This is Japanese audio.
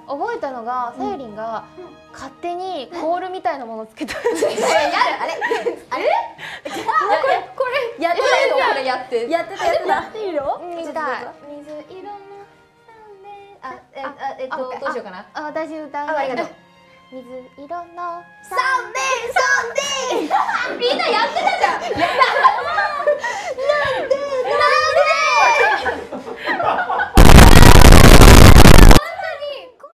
覚えたのがさゆりんが勝手にコールみたいなものつけた。 あれこれやってないの？これやってた。 やってるよ。見たい。水色のどうしようかな。 私歌う。 ありがとう。 水色のサンデーみんなやってたじゃん。